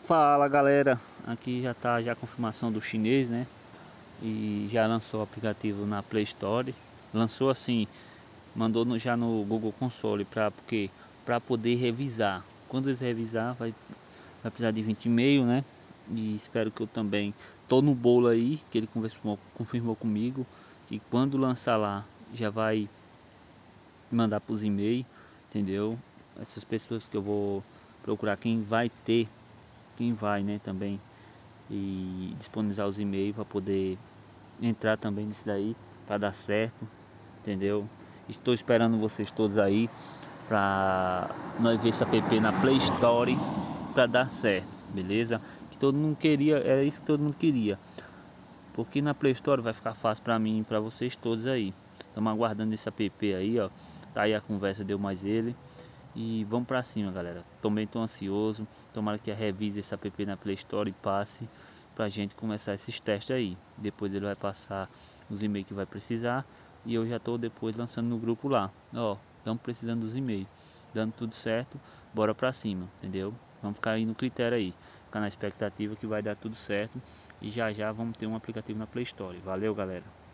Fala galera, aqui já tá já a confirmação do chinês, né? E já lançou o aplicativo na Play Store. Lançou assim, mandou já no Google Console porque para poder revisar. Quando eles revisar, vai precisar de 20 e-mail, né? E espero que eu também tô no bolo aí, que ele confirmou comigo que quando lançar lá já vai mandar pros e-mails, entendeu? Essas pessoas que eu vou procurar quem vai, né, também e disponibilizar os e-mails para poder entrar também nisso daí para dar certo, entendeu? Estou esperando vocês todos aí para nós ver esse app na Play Store para dar certo, beleza? Que todo mundo queria, era isso que todo mundo queria, porque na Play Store vai ficar fácil para mim e para vocês todos aí. Estamos aguardando esse app aí, ó. Tá aí a conversa, deu mais ele. E vamos pra cima, galera. Também tô ansioso. Tomara que a revise esse app na Play Store e passe pra gente começar esses testes aí. Depois ele vai passar os e-mails que vai precisar. E eu já tô depois lançando no grupo lá. Ó, estamos precisando dos e-mails. Dando tudo certo, bora pra cima, entendeu? Vamos ficar aí no critério aí. Ficar na expectativa que vai dar tudo certo. E já já vamos ter um aplicativo na Play Store. Valeu, galera.